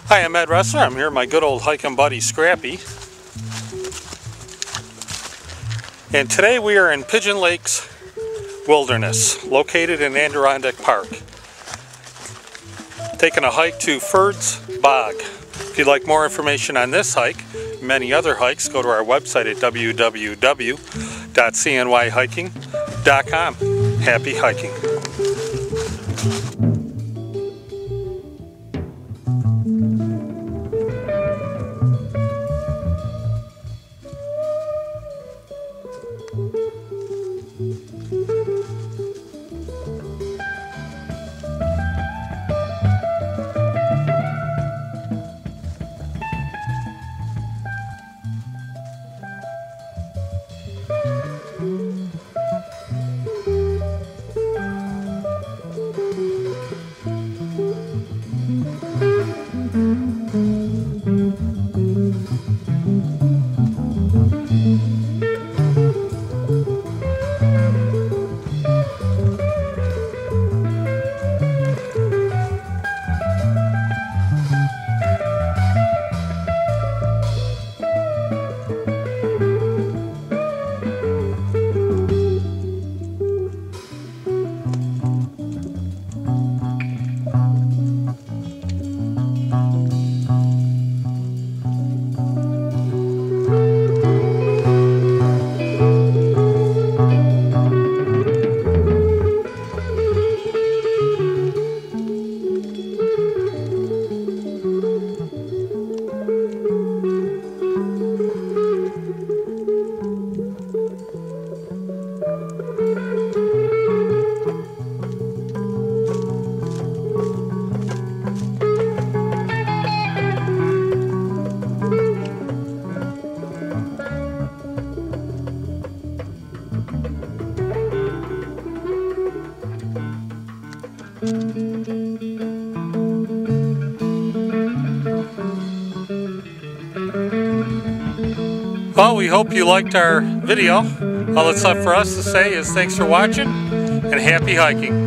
Hi, I'm Ed Wrestler. I'm here with my good old hiking buddy Scrappy. And today we are in Pigeon Lakes Wilderness, located in Adirondack Park. Taking a hike to Ferds Bog. If you'd like more information on this hike, many other hikes, go to our website at www.cnyhiking.com. Happy hiking. Well, we hope you liked our video. All that's left for us to say is thanks for watching and happy hiking.